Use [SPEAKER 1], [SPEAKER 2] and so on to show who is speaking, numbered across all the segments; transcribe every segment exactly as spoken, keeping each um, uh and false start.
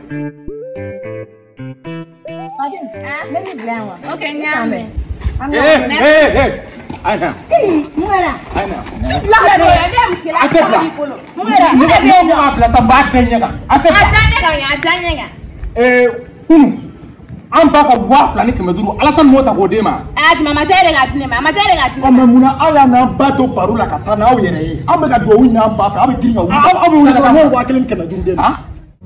[SPEAKER 1] Okay, nyame.
[SPEAKER 2] Hey, hey, hey. Ana.
[SPEAKER 3] Muera.
[SPEAKER 2] Ana.
[SPEAKER 3] La de
[SPEAKER 1] dem kila.
[SPEAKER 3] Muera.
[SPEAKER 2] Muera ni mo apla sa ba tenya ka. Atebla.
[SPEAKER 1] Atanya ka, atanya ka.
[SPEAKER 2] Eh, kunu. An ba ka wa apla ni kemeduru. Alasan mota ko de ma.
[SPEAKER 1] Ah, mama tere ga tine, mama tere ga tine.
[SPEAKER 4] Amma muna ala na ba to parula ka tana o yere yi. Amma ka do wina ba ka abi giringa wu. Abi wina ka mo wa kelim kemeduru de. Ha?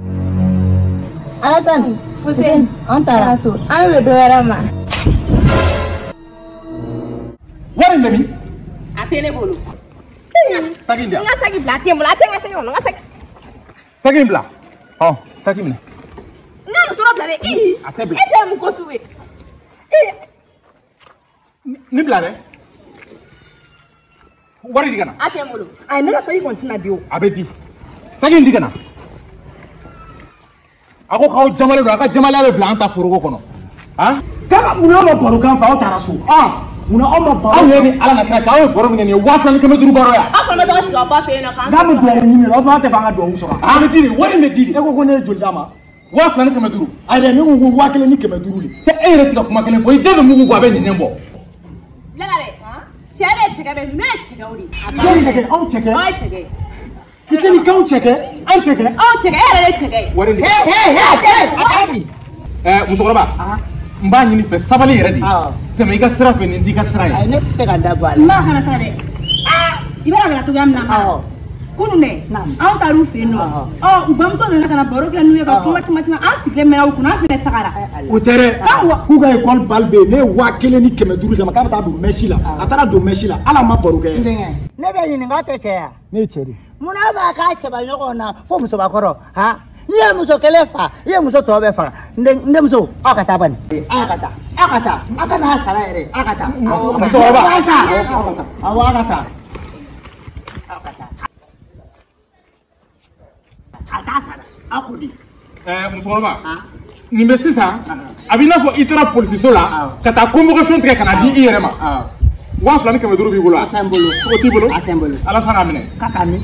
[SPEAKER 3] Alasan, Hussein, antara so. An we do era ma.
[SPEAKER 2] Wari ndemi?
[SPEAKER 1] Atene bolo.
[SPEAKER 2] Sagi ndia.
[SPEAKER 1] Nga sagi bla, tiembo la tenga senyo, nga sagi.
[SPEAKER 2] Sagi bla. Oh, sagi mne.
[SPEAKER 1] Nga msoro bla de. Eh.
[SPEAKER 2] Atebla.
[SPEAKER 1] Ete mu kosuwe. Eh.
[SPEAKER 2] Ni bla de. Wari digana.
[SPEAKER 1] Atembolo.
[SPEAKER 3] Ai nega sai kontina dio.
[SPEAKER 2] Abedi. Sagi ndigana. Ako kaw jamale do aka jamale be bla anta furugo kono. Ha?
[SPEAKER 4] Kaka muna ma baro kan fa o tara so. Ah. Muna o ma baro.
[SPEAKER 2] Aw yeni ala na kra ka aw boro ngene wa flan kemeduru baro ya.
[SPEAKER 1] Ako me do siga ba fe na kan.
[SPEAKER 4] Da mu do ni ni o ba te ba nga do so.
[SPEAKER 2] Ah me dini, wari me dini.
[SPEAKER 4] E ko ko ne jol dama.
[SPEAKER 2] Wa flan kemeduru.
[SPEAKER 4] Ai de ni ko wa kele ni kemeduru le.
[SPEAKER 2] Te e re tiga kuma kele fo ide be mugu gwa be ni nembo.
[SPEAKER 1] Lala de. Chebe chege be no chege uri.
[SPEAKER 4] Jeli de on cheke.
[SPEAKER 1] O chege.
[SPEAKER 4] Kise ni ka on cheke. An cheke.
[SPEAKER 1] O chege, e re chege.
[SPEAKER 2] Wari ni.
[SPEAKER 3] Hey hey hey.
[SPEAKER 2] Eh, musokoroba. Mba nyini fe sabali yere di. Teme iga sira fe ni ndiga sira ye.
[SPEAKER 3] Ai next second da bal. Ma hana tare. Ah, ibara gala to gamna. Ah. Kunu ne. An taru fe no. Oh, ubamso na kana boro kala nuye ka tuma tuma tuma asigle mena kuna fe ne takara.
[SPEAKER 4] O tere. Ku ga école balbe ne wa kele ni kemeduru de makaba ta do meshi la. Atara do meshi la. Ala ma boro ke.
[SPEAKER 3] Ne be yin ngate che ya.
[SPEAKER 4] Ne chere.
[SPEAKER 3] Muna ba ka che ba nyoko na fo muso ba koro. Ha? Ye muso kelefa, ye muso tobe fa. Nde nde muso akata bani. Akata. Akata. Akana sara ere. Akata.
[SPEAKER 2] Musokoroba.
[SPEAKER 3] Akata. Awa akata. Akata. Ata sara. Akudi.
[SPEAKER 2] Eh, musokoroba. Ni me sisa. Abina fo itara police so la. Kata convocation tre kana di yere ma. Wa flan kemeduru bi bolo.
[SPEAKER 3] Atembolo.
[SPEAKER 2] Ko ti bolo.
[SPEAKER 3] Atembolo.
[SPEAKER 2] Ala sana amene.
[SPEAKER 3] Kakani.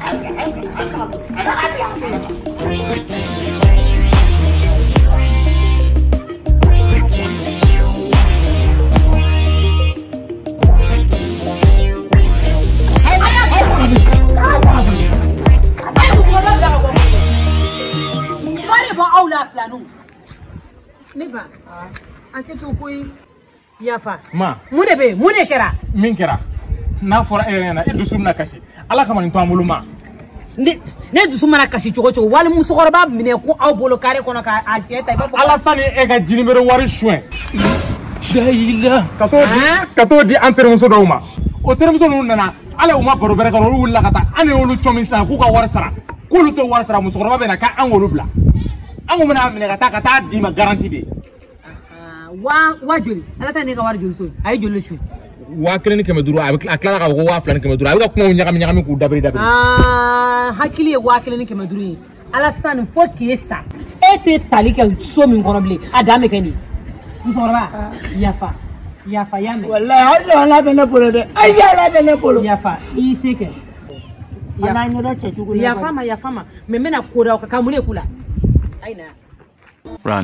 [SPEAKER 3] Neva. Aketo koy yafa.
[SPEAKER 2] Ma.
[SPEAKER 3] Mune be, mune kera.
[SPEAKER 2] Min kera. Na fora e na idu sumna kashi. Ala kama ni to amulu ma.
[SPEAKER 3] Ne ne du sumana kashi chogo chogo wali musokoroba mine ko aw bolo kare kono ka a jeta ba.
[SPEAKER 2] Ala sani e ga jini bere wari chouin. Dayila. Kato di kato di entre muso do ma. O tere muso nu nana. Ala uma baro bere ka ru wulla kata. Ane wolu chomi sa ku ka wari sara. Ku lu to wari sara musokoroba be na ka an wolu bla. An mena mine kata kata di ma garantie de.
[SPEAKER 3] Wa wa joli ala ta ne ka wari joli so ay joli su
[SPEAKER 2] wa kelen ni kemeduru aklara ka go wa flan kemeduru abi ka kuma nyaka nyaka ku dabri dabri
[SPEAKER 3] ah hakili wa kelen ni kemeduru ala san fo kesa e te tali ka so min kono bli adame keni musoroba yafa yafa yame
[SPEAKER 4] Wallahi Allah la bene polo de. Ay ya la bene polo.
[SPEAKER 3] yafa i seke
[SPEAKER 4] Ana nyoda chetu ko.
[SPEAKER 3] yafa ma yafa ma me mena koda ka kamule kula aina
[SPEAKER 5] Run.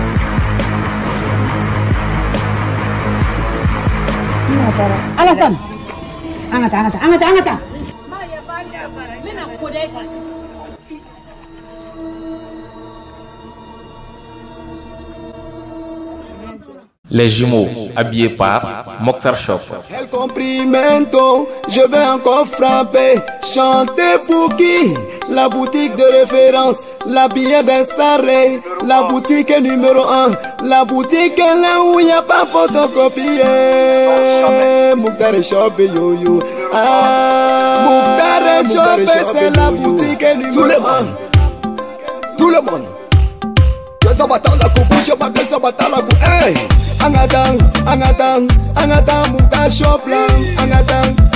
[SPEAKER 3] Alasan. Angata, angata, angata, angata. Ma ya banya bara. Mena kodai ka.
[SPEAKER 5] Les jumeaux, habillés par Mokhtar Shop.
[SPEAKER 6] El comprimento, je vais encore frapper. Chanter pour qui? La boutique de référence, la billet d'installé, la boutique numéro un, la boutique là où y a pas photocopié. Mokhtar Shop, yo yo. Ah, Mokhtar Shop, c'est la boutique numéro un. Tout le monde, tout le monde. Ça va dans la coupe, je vais que ça va dans la coupe. Hey, angadang, angadang, angadang, Mokhtar Shop là, angadang.